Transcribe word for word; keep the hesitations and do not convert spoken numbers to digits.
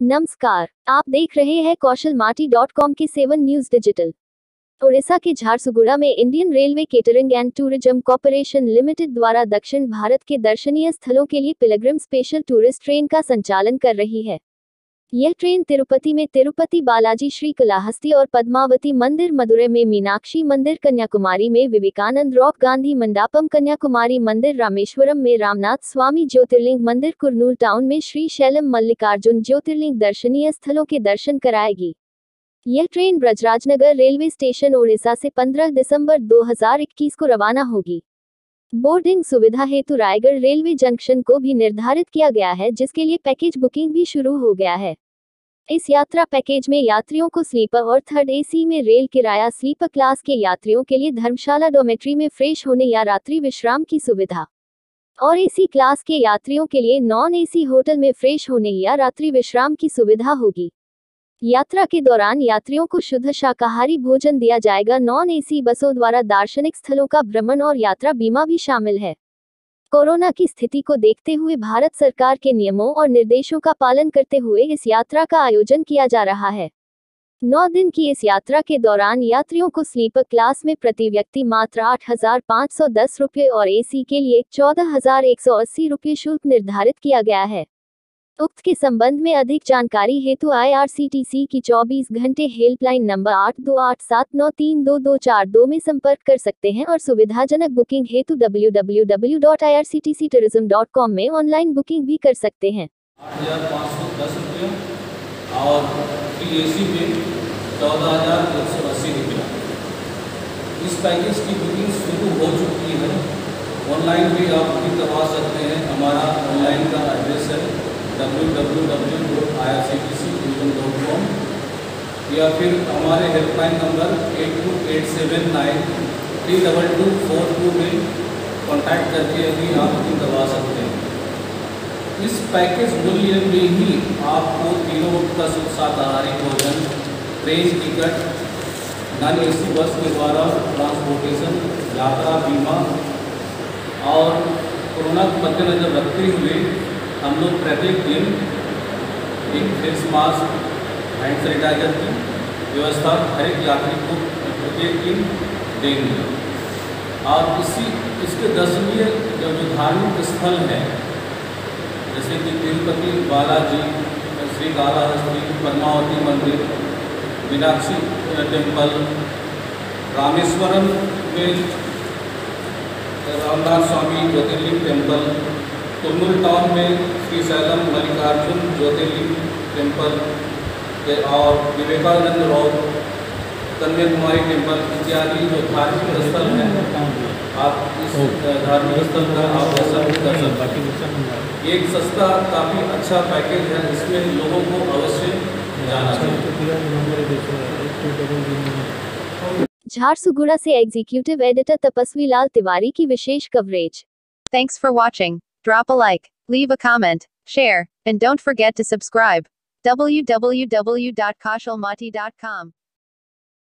नमस्कार, आप देख रहे हैं कौशल माटी डॉट कॉम के सेवन न्यूज डिजिटल। ओडिशा के झारसुगुड़ा में Indian railway catering and tourism corporation limited द्वारा दक्षिण भारत के दर्शनीय स्थलों के लिए पिलग्रिम स्पेशल टूरिस्ट ट्रेन का संचालन कर रही है। यह ट्रेन तिरुपति में तिरुपति बालाजी श्री कालाहस्ती और पद्मावती मंदिर, मदुरै में मीनाक्षी मंदिर, कन्याकुमारी में विवेकानंद रॉक गांधी मंडपम, कन्याकुमारी मंदिर, रामेश्वरम में रामनाथ स्वामी ज्योतिर्लिंग मंदिर, कुरनूल टाउन में श्री शैलम मल्लिकार्जुन ज्योतिर्लिंग दर्शनीय स्थलों के दर्शन कराएगी। यह train Brajrajnagar railway station Odisha से पंद्रह दिसंबर दो हज़ार इक्कीस को रवाना होगी। बोर्डिंग सुविधा हेतु रायगढ़ रेलवे जंक्शन को भी निर्धारित किया गया है, जिसके लिए पैकेज बुकिंग भी शुरू हो गया है। इस यात्रा पैकेज में यात्रियों को स्लीपर और थर्ड एसी में रेल किराया, स्लीपर क्लास के यात्रियों के लिए धर्मशाला डॉर्मेट्री में फ्रेश होने या रात्रि विश्राम की सुविधा, और एसी क्लास के यात्रियों के लिए नॉन एसी होटल में फ्रेश होने या रात्रि विश्राम की सुविधा होगी। यात्रा के दौरान यात्रियों को शुद्ध शाकाहारी भोजन दिया जाएगा। नॉन एसी बसों द्वारा दार्शनिक स्थलों का भ्रमण और यात्रा बीमा भी शामिल है। कोरोना की स्थिति को देखते हुए भारत सरकार के नियमों और निर्देशों का पालन करते हुए इस यात्रा का आयोजन किया जा रहा है। नौ दिन की इस यात्रा के दौरान यात्रियों को स्लीपर क्लास में प्रति व्यक्ति मात्र आठ हजार पाँच सौ दस रुपये और एसी के लिए चौदह हजार एक सौ अस्सी रुपये शुल्क निर्धारित किया गया है। उक्त के संबंध में अधिक जानकारी हेतु आई आर सी टी सी की चौबीस घंटे हेल्पलाइन नंबर आठ दो आठ सात नौ तीन दो दो चार दो में संपर्क कर सकते हैं और सुविधाजनक बुकिंग हेतु W W W dot I R C T C tourism dot com में ऑनलाइन बुकिंग भी कर सकते हैं। आठ हजार पाँच सौ दस रुपये और फ्री एसी में चौदह हजार एक सौ अस्सी रुपया। इस पैकेज की बुकिंग शुरू हो चुकी है। ऑनलाइन भी आप बुकिंग करवा सकते हैं। हमारा ऑनलाइन का एड्रेस है W W W dot I R C T C tourism dot com या फिर हमारे helpline number eight two eight seven nine three double two four two में कॉन्टैक्ट करके भी आप बुकिंग करवा सकते हैं। इस पैकेज मूल्य में ही आपको तीनों वक्त का शुद्ध शाकाहारी भोजन, train ticket, non A C bus के द्वारा ट्रांसपोर्टेशन, यात्रा बीमा और कोरोना को मद्देनजर रखते हुए हम लोग प्रत्येक दिन एक फेस मास्क, हैंड सैनिटाइजर की व्यवस्था हर एक यात्री को प्रत्येक दिन देंगे। और इसी इसके दर्शनीय जो जो धार्मिक स्थल हैं, जैसे कि तिरुपति बालाजी, श्री कालाहस्ती, पद्मावती मंदिर, मीनाक्षी टेम्पल, रामेश्वरम में रामनाथ स्वामी ज्योतिर्लिंग टेम्पल, कुरनूल टाउन में श्री शैलम मल्लिकार्जुन ज्योतिर्लिंग टेम्पल और विवेकानंद रॉक, कन्याकुमारी टेम्पल इत्यादि जो धार्मिक स्थल हैं, आप इस धार्मिक स्थल का आप दर्शन भी कर सकते हैं। एक सस्ता काफ़ी अच्छा पैकेज है, इसमें लोगों को अवश्य जाना चाहिए। झारसुगुड़ा से एग्जीक्यूटिव एडिटर तपस्वी लाल तिवारी की विशेष कवरेज। Thanks for watching. Drop a like, leave a comment, share, and don't forget to subscribe. w w w dot kaushal mati dot com